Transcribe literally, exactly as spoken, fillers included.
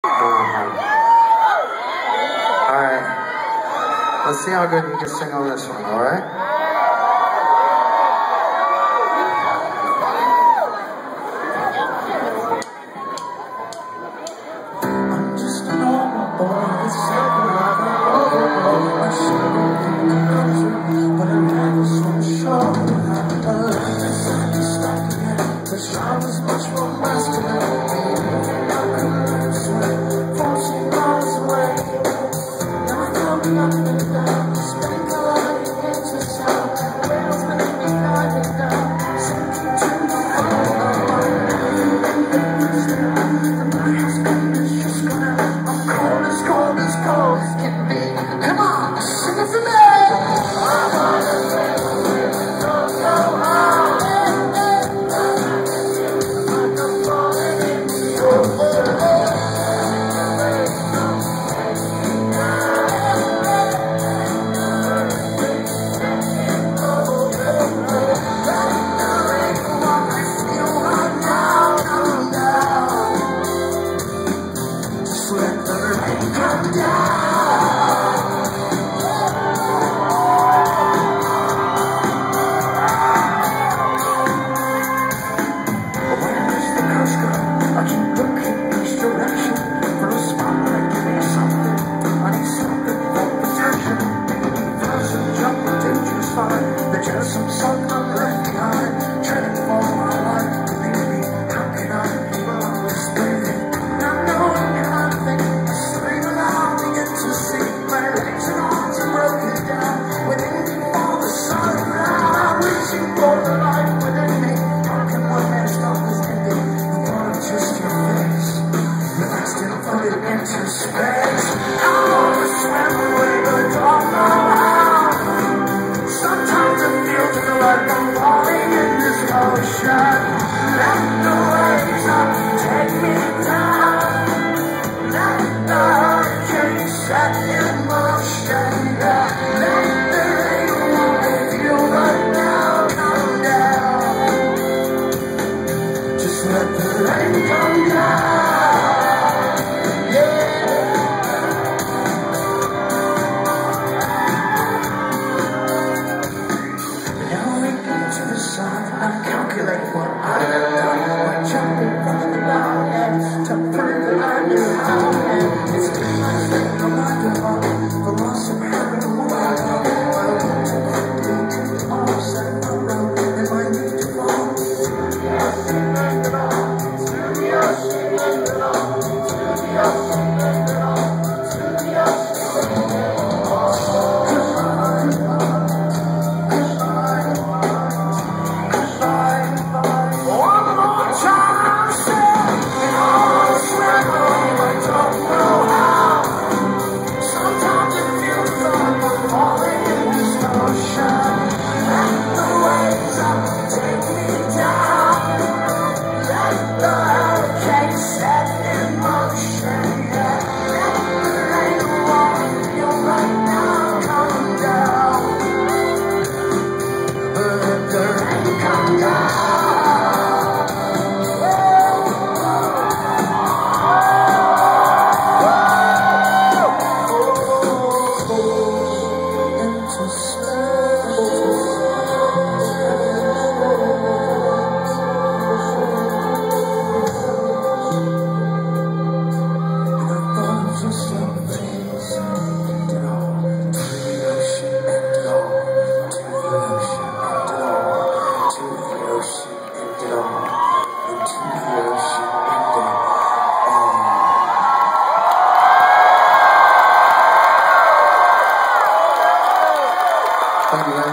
Alright. Let's see how good you can sing on this one, alright? I'm just a normal boy with something like a overload. I should have been in the country, but I'm never so sure. I decided to stop again, cause I was much more masculine than me. I couldn't learn to swim, forcing miles away. Now I know me up and down, spinning colliding into sound. Whales beneath me diving down, sinking to the bottom of my knees. The night has been, it's just gonna, I'm cold as cold as cold as can be. Come on, sing it for me! There's some sun I'm left behind, treading for my life. Maybe, how can I love this baby? Not knowing how to think, scream aloud, begin to see. My legs and arms are broken down, waiting for the sun. I'm reaching for the light within me. How can one man stop this ending? The one of just your face, blasting floated into space. I wanna swim away, but don't know how. Sometimes it feels like I'm falling in this ocean. Let the waves up, take me down. Let the hurricane set in motion. Yeah. Let the rain fall with you right now. Come down. Just let the rain come down. I calculate what I have done by jumping from the mountain to prove that I knew how. And it's a mistake, no matter what, the loss of her and what I know. I want to quickly get all set around, and I need to fall. To the ocean and it all, to the ocean and it all, to the ocean and it all, to the ocean and it all. Thank you.